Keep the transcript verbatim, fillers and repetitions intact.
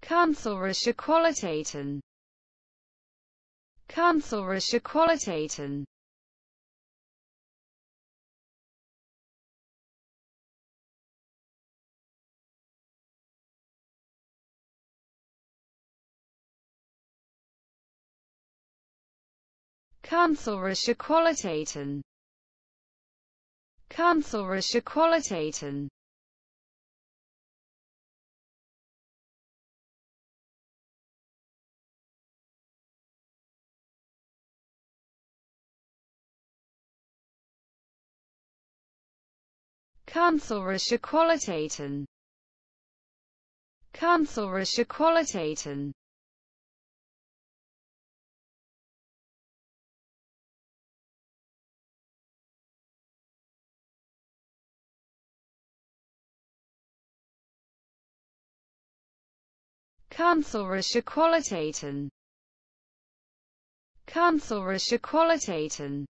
Kanzlerische Qualitäten. Kanzlerische Qualitäten. Kanzlerische Qualitäten. Kanzlerische Qualitäten. Kanzlerische Qualitäten. Kanzlerische Qualitäten. Kanzlerische Qualitäten. Kanzlerische Qualitäten.